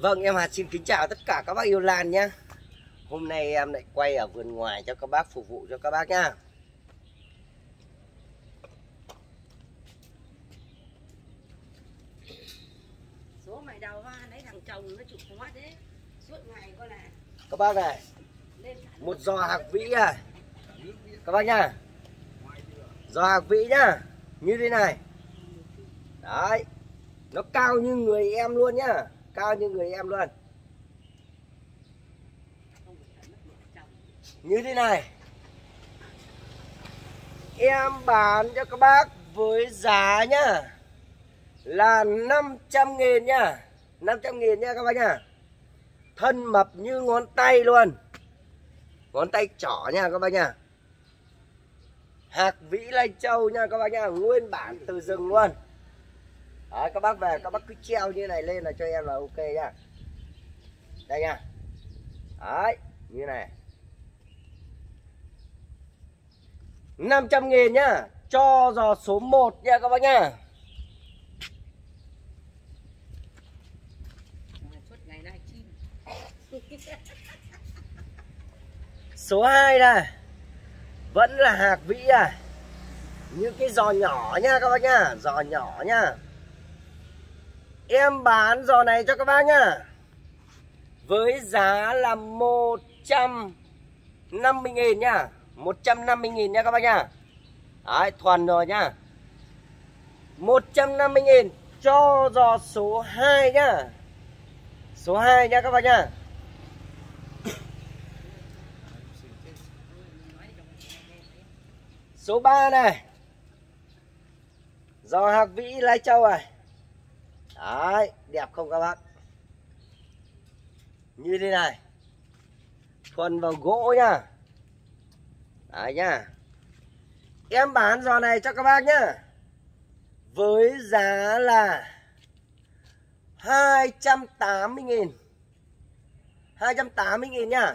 Vâng, em Hạt xin kính chào tất cả các bác yêu lan nhé. Hôm nay em lại quay ở vườn ngoài cho các bác, phục vụ cho các bác nhá. Số mày đầu hoa lấy thằng chồng nó chụp hóa thế suốt ngày coi này. Các bác này, một giò hạc vĩ này các bác nhá. Giò hạc vĩ nhá, như thế này. Đấy, nó cao như người em luôn nhá, cao như người em luôn. Như thế này. Em bán cho các bác với giá nhá là 500.000 nhá. 500.000 nhá các bác nhá. Thân mập như ngón tay luôn. Ngón tay trỏ nha các bác nhá. Hạc vĩ Lai Châu nha các bác nhá. Nguyên bản từ rừng luôn. Đấy, các bác về các bác cứ treo như này lên là cho em là ok nhá. Đây nha. Đấy, như này. 500.000 nhá. Cho giò số 1 nha các bác nhá. Số 2 này. Vẫn là hạc vĩ này. Như cái giò nhỏ nha các bác nhá. Giò nhỏ nhá. Em bán giò này cho các bác nhá với giá là 150.000 nhá. 150.000 nha các bác nhá. Đấy, thuần rồi nhá. 150.000 cho giò số 2 nhá. Số 2 nhá các bác nhá. Số 3 này. Giò hạc vĩ Lai Châu này. Đấy, đẹp không các bác? Như thế này. Thuần vào gỗ nhá. Đấy nhá. Em bán giò này cho các bác nhá với giá là 280.000. 280.000 nhá.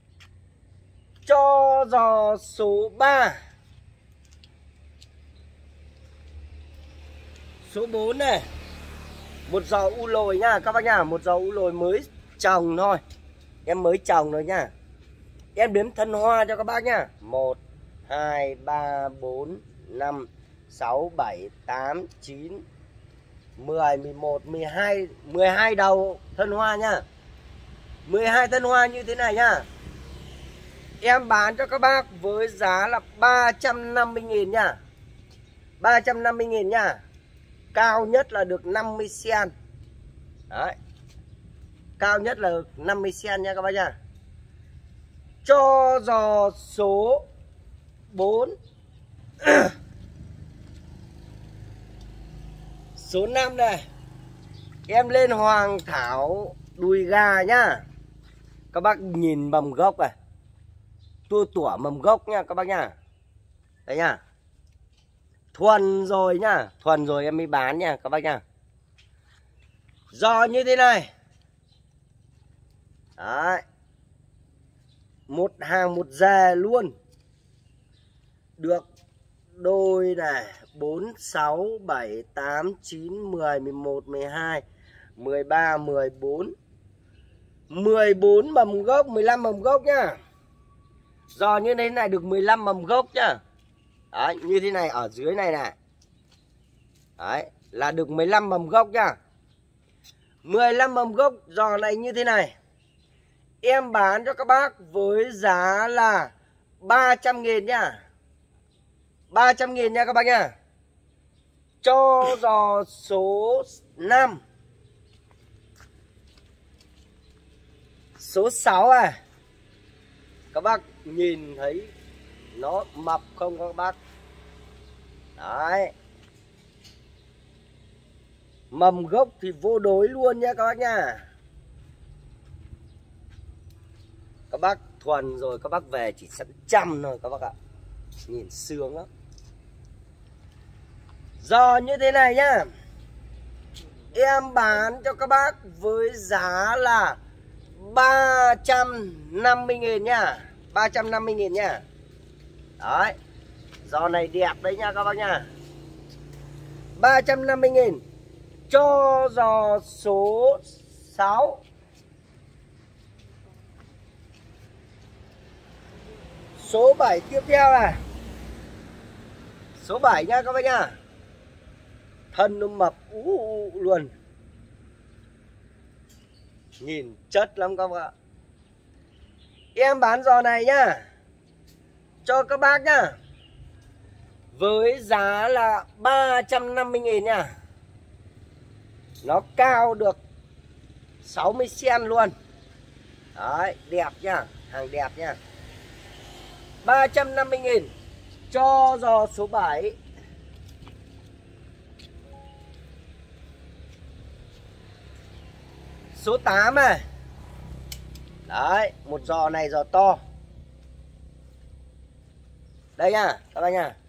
Cho giò số 3. Số 4 này. Một giò u lồi nhá các bác nhá. Một giò u lồi mới trồng thôi. Em mới trồng rồi nhá. Em đếm thân hoa cho các bác nhá. 1, 2, 3, 4, 5, 6, 7, 8, 9, 10, 11, 12. 12 đầu thân hoa nhá. 12 thân hoa như thế này nhá. Em bán cho các bác với giá là 350.000 nhá. 350.000 nhá. Cao nhất là được 50 cm. Đấy. Cao nhất là 50 cm nha các bác nhá. Cho giò số 4. Số 5 này. Em lên hoàng thảo đùi gà nhá. Các bác nhìn mầm gốc này. Tua tủa mầm gốc nha các bác nhá. Đấy nhá. Thuần rồi nhá. Thuần rồi em mới bán nha các bác nhá. Giò như thế này. Đấy. Một hàng một dè luôn. Được đôi này 4, 6, 7, 8, 9, 10, 11, 12, 13, 14 14 mầm gốc, 15 mầm gốc nhá. Giò như thế này được 15 mầm gốc nhá. Đấy, như thế này ở dưới này này. Đấy, là được 15 mầm gốc nhá. 15 mầm gốc giò này như thế này. Em bán cho các bác với giá là 300.000 nhá. 300.000 nha các bác nhá. Cho giò số 5. Số 6 này. Các bác nhìn thấy nó mập không các bác? Đấy. Mầm gốc thì vô đối luôn nha các bác nha. Các bác thuần rồi các bác về chỉ sẵn chăm thôi các bác ạ. Nhìn sướng lắm. Giò như thế này nhá. Em bán cho các bác với giá là 350.000 nhá. 350.000 nhá. Đấy. Giò này đẹp đấy nha các bác nha. 350.000 cho giò số 6. Số 7 tiếp theo này. Số 7 nha các bác nhá. Thân nó mập luôn. Nhìn chất lắm các bác ạ. Em bán giò này nhá, cho các bác nhá, với giá là 350.000 nha. Nó cao được 60 cm luôn. Đấy, đẹp nhá, hàng đẹp nhá. 350.000 cho giò số 7. Số 8 này. Đấy, một giò này giò to. Đây nha, các bác nha.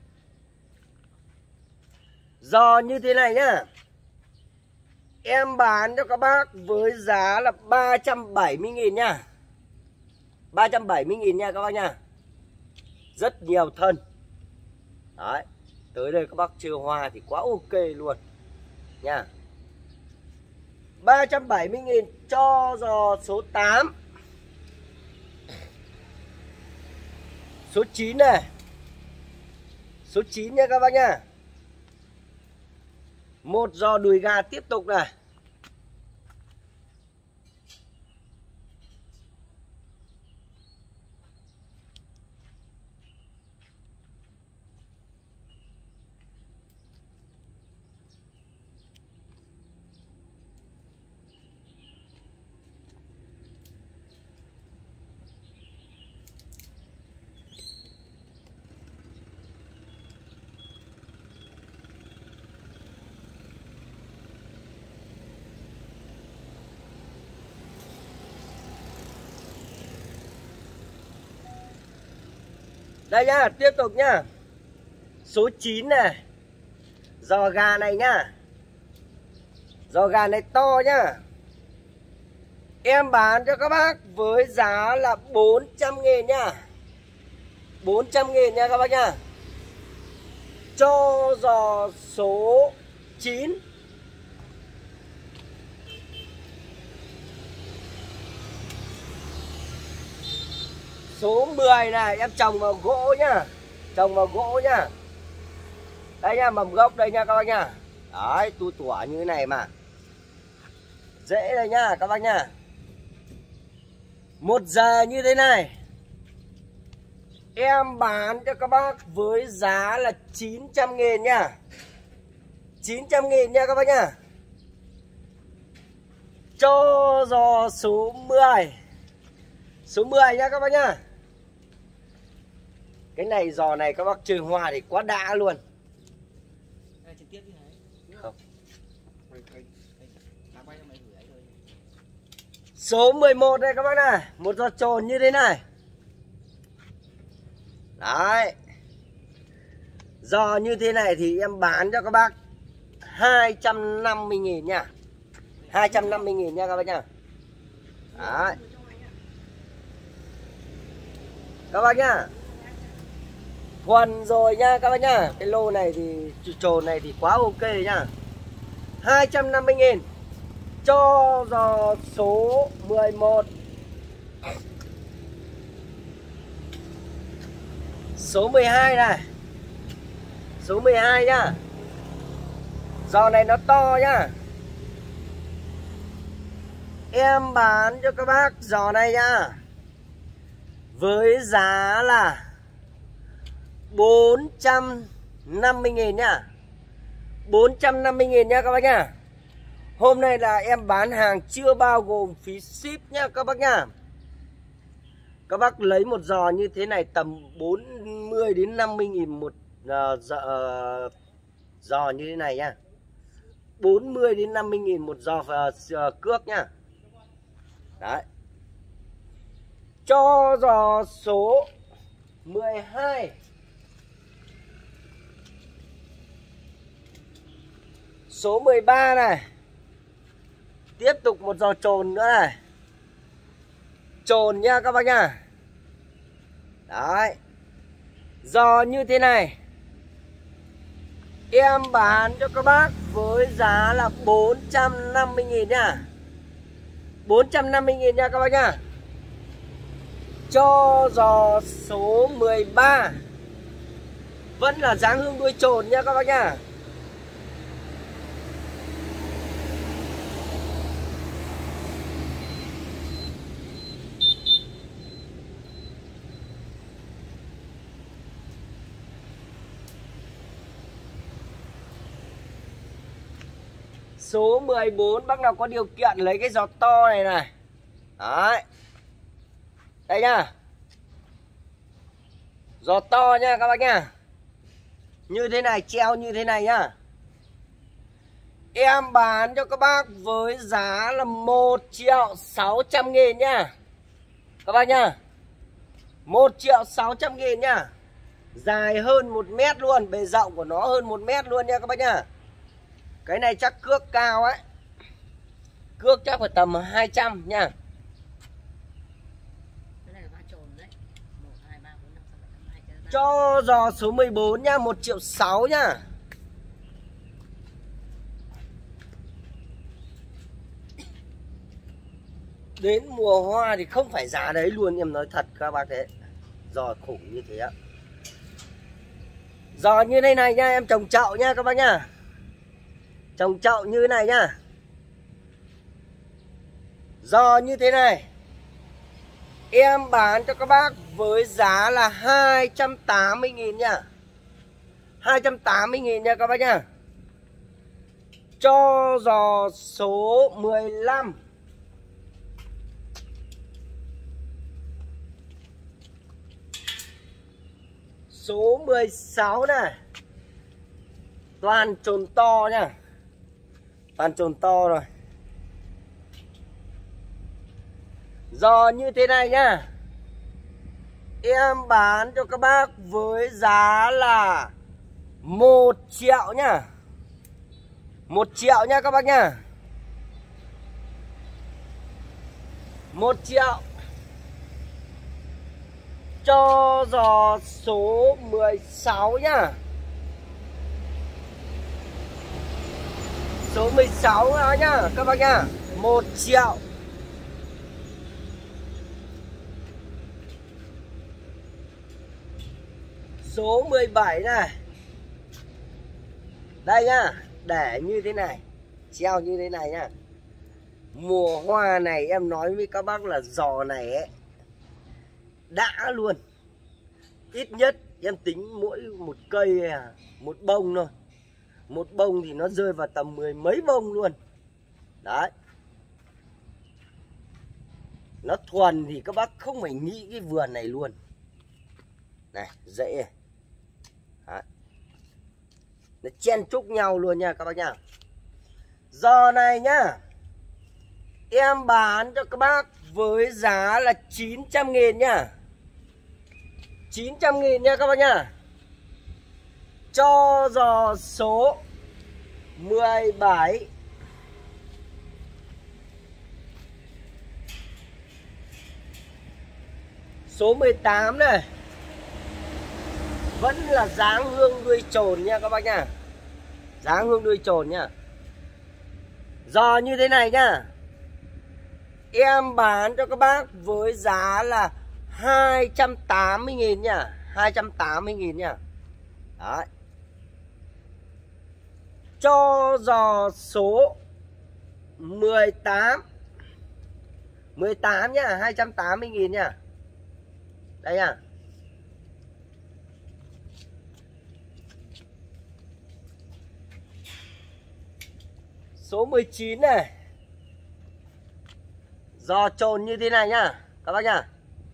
Giò như thế này nhá, em bán cho các bác với giá là 370.000 nha. 370.000 nha các bác nha. Rất nhiều thân. Đấy, tới đây các bác chơi hoa thì quá ok luôn nha. 370.000 cho giò số 8. Số 9 này. Số 9 nha các bác nha. Một giò đùi gà tiếp tục này. Đây nhá, tiếp tục nhá. Số 9 này. Giò gà này nhá. Giò gà này to nhá. Em bán cho các bác với giá là 400.000 nhá. 400.000 nha các bác nhá. Cho giò số 9. Số 10 này em trồng vào gỗ nhá. Trồng vào gỗ nhá. Đây nha, mầm gốc đây nha các bác nhá. Đấy, tu tủa như thế này mà. Dễ đây nhá các bác nhá. Một giờ như thế này em bán cho các bác với giá là 900.000 nha. 900.000 nha các bác nhá. Cho giò số 10. Số 10 nha các bác nhá. Cái này giò này các bác chơi hoa thì quá đã luôn. Không. Số 11 đây các bác này. Một giò trồn như thế này. Đấy. Giò như thế này thì em bán cho các bác 250.000 nha. 250.000 nha các bác nha. Đấy. Các bác nhá. Thuần rồi nha các bác nhá. Cái lô này thì trồn này thì quá ok nhá. 250.000 cho giò số 11. Số 12 này. Số 12 nhá. Giò này nó to nhá. Em bán cho các bác giò này nhá với giá là 450.000 nhá. 450.000 nha các bác nhá. Hôm nay là em bán hàng chưa bao gồm phí ship nhá các bác nhá. Các bác lấy một giò như thế này tầm 40 đến 50.000 một giò như thế này nhá. 40 đến 50.000 một giò cước nhá. Đấy. Cho giò số 12. Số 13 này. Tiếp tục một giò trồn nữa này. Trồn nha các bác nha. Đấy. Giò như thế này em bán cho các bác với giá là 450.000 nha. 450.000 nha các bác nha. Cho giò số 13. Vẫn là dáng hương đuôi trồn nha các bác nhá. Số 14, bác nào có điều kiện lấy cái giò to này này. Đấy. Đây nhá. Giò to nha các bác nhá. Như thế này, treo như thế này nhá. Em bán cho các bác với giá là 1.600.000 nhá. Các bác nhá. 1.600.000 nhá. Dài hơn 1 mét luôn, bề rộng của nó hơn 1 mét luôn nha các bác nhá. Cái này chắc cước cao ấy. Cước chắc phải tầm 200 nha. Cái này là ba trồn đấy. 1 2 3 4 5 6 7 8 Cho giò số 14 nha, 1.600.000 nhá. Đến mùa hoa thì không phải giá đấy luôn, em nói thật các bác đấy. Giò khủng như thế á. Giò như thế này nha, em trồng chậu nha các bác nhá. Trồng chậu như thế này nhá. Giò như thế này em bán cho các bác với giá là 280.000 nha. 280.000 nha các bác nhá. Cho giò số 15. Số 16 này. Toàn trồn to nha. Toàn trồn to rồi. Giò như thế này nhá. Em bán cho các bác với giá là 1 triệu nhá. 1 triệu nha các bác nhá. 1 triệu. Cho giò số 16 nhá. Số 16 đó nhá các bác nhá. 1 triệu. Số 17 này. Đây nhá. Để như thế này. Treo như thế này nhá. Mùa hoa này em nói với các bác là giò này ấy đã luôn. Ít nhất em tính mỗi một cây một bông thôi. Một bông thì nó rơi vào tầm 10 mấy bông luôn. Đấy. Nó thuần thì các bác không phải nghĩ cái vườn này luôn. Này, dễ này. Đấy. Nó chen chúc nhau luôn nha các bác nha. Giò này nhá. Em bán cho các bác với giá là 900.000 nhá. 900.000 nha các bác nhá. Cho giò số 17. Số 18 này. Vẫn là dáng hương đuôi trồn nha các bác nha. Dáng hương đuôi trồn nha. Giò như thế này nhá. Em bán cho các bác với giá là 280.000 nha. 280.000 nha. Đấy. Cho giò số 18. 18 nhá, 280.000 nha. Đây nha. Số 19 này. Giò trồn như thế này nhá các bác nhá.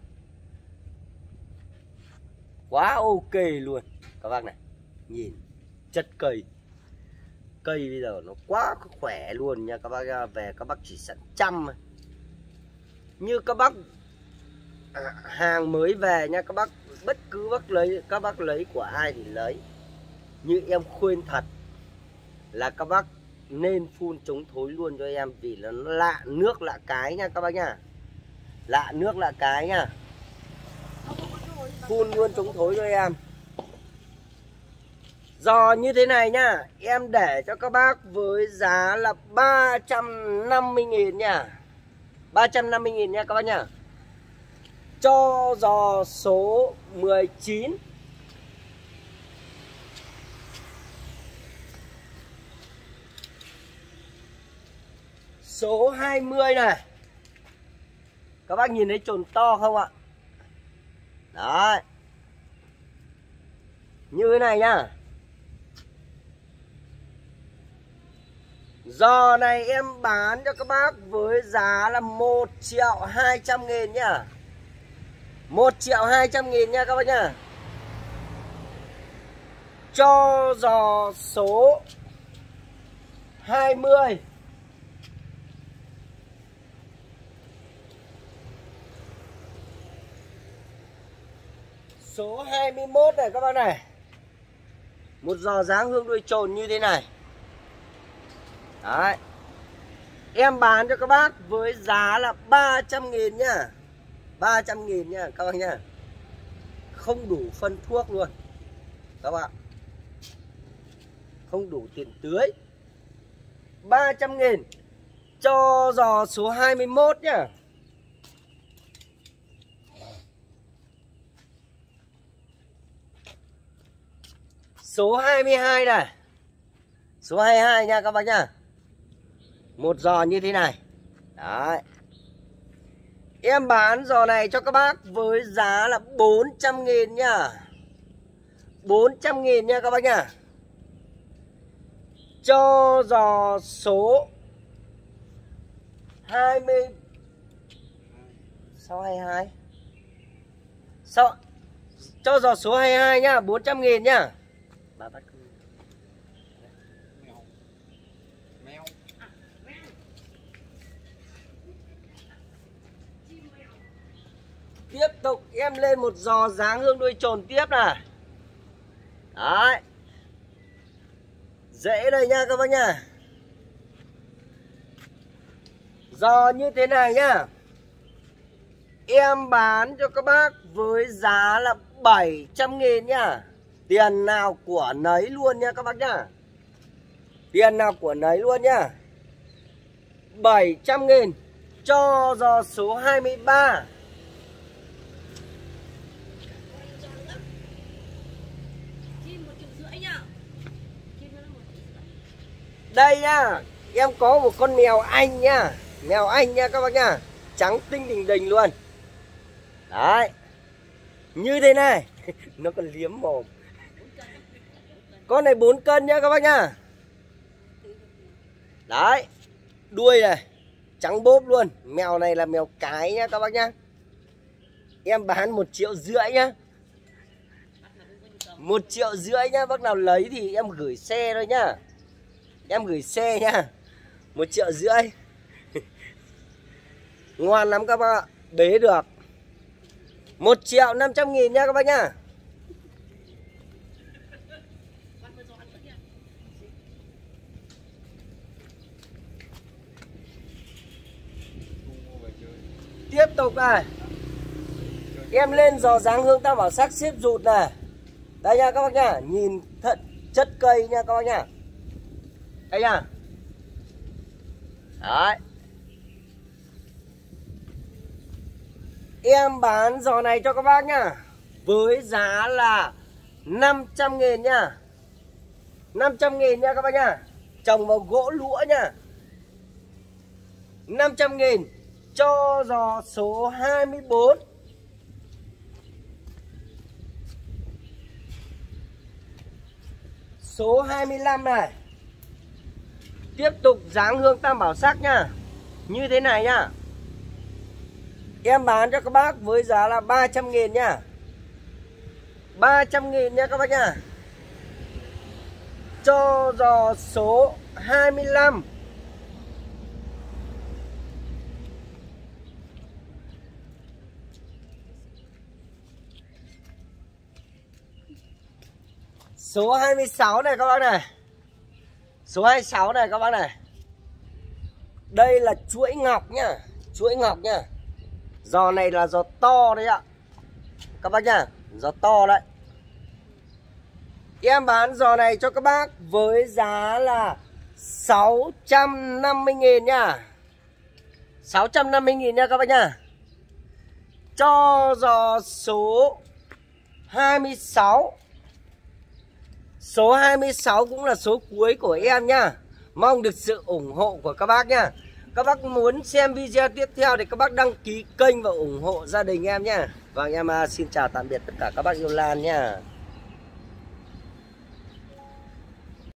Quá ok luôn các bác này. Nhìn chất cây. Cây bây giờ nó quá khỏe luôn nha các bác. Về các bác chỉ sẵn chăm. Như các bác hàng mới về nha các bác. Bất cứ các bác lấy của ai thì lấy. Như em khuyên thật là các bác nên phun chống thối luôn cho em. Vì nó lạ nước lạ cái nha các bác nha. Lạ nước lạ cái nha. Phun luôn chống thối cho em. Giò như thế này nhá. Em để cho các bác với giá là 350.000 nha. 350.000 nha các bác nha. cho giò số 19. Số 20 này. Các bác nhìn thấy chồn to không ạ? Đấy. Như thế này nhá. Giò này em bán cho các bác với giá là 1.200.000 nhá. 1.200.000 nha các bác nhá. Cho giò số 20. Số 21 này các bác này. Một giò dáng hương đuôi trồn như thế này. Đấy. Em bán cho các bác với giá là 300.000 nhá. 300.000 nhá các bác nhá. Không đủ phân thuốc luôn các bạn. Không đủ tiền tưới. 300.000 cho giò số 21 nhá. Số 22 này. Số 22 nha các bác nhá. Một giò như thế này. Đấy. Em bán giò này cho các bác với giá là 400.000 nhá. 400.000 nha các bác nhá. Cho giò số 20. Sao 22? Sao? Cho giò số 22 nhá, 400.000 nhá. Bà bắt mèo. Tiếp tục em lên một giò dáng hương đuôi trồn tiếp này. Đấy. Dễ đây nha các bác nha. Giò như thế này nhá. Em bán cho các bác với giá là 700.000 nhá. Tiền nào của nấy luôn nha các bác nhá. Tiền nào của nấy luôn nhá. 700.000 cho giò số 23. Đây nhá. Em có một con mèo Anh nhá. Mèo Anh nha các bác nhá. Trắng tinh đình đình luôn. Đấy. Như thế này. Nó còn liếm mồm. Con này 4 cân nhá các bác nhá. Đấy. Đuôi này trắng bốp luôn. Mèo này là mèo cái nhá các bác nhá. Em bán 1,5 triệu nhá. 1,5 triệu nhá. Bác nào lấy thì em gửi xe thôi nhá. Em gửi xe nhá. 1,5 triệu. Ngoan lắm các bác ạ. Bế được. 1.500.000 nha các bác nhá. Tiếp tục này. Em lên giò dáng hương tam bảo sắc xếp rụt này. Đây nha các bác nhá. Nhìn thật chất cây nha các bác nhá. Đây nha. Đấy. Em bán giò này cho các bác nhá với giá là 500.000 nhá. 500.000 nha các bác nhá. Trồng vào gỗ lũa nhá. 500.000 cho giò số 24. Số 25 này. Tiếp tục dáng hương tam bảo sắc nhá. Như thế này nhá. Em bán cho các bác với giá là 300.000 nhá. 300.000 nha các bác nhá. Cho giò số 25. Số 26 này các bác này. Số 26 này các bác này. Đây là chuỗi ngọc nhá. Chuỗi ngọc nhá. Giò này là giò to đấy ạ. Các bác nhá. Giò to đấy. Em bán giò này cho các bác với giá là 650.000 nhá. 650.000 nha các bác nhá. cho giò số 26. Số 26 cũng là số cuối của em nhá. Mong được sự ủng hộ của các bác nhá. Các bác muốn xem video tiếp theo thì các bác đăng ký kênh và ủng hộ gia đình em nhá. Vâng, em xin chào tạm biệt tất cả các bác yêu Lan nhá.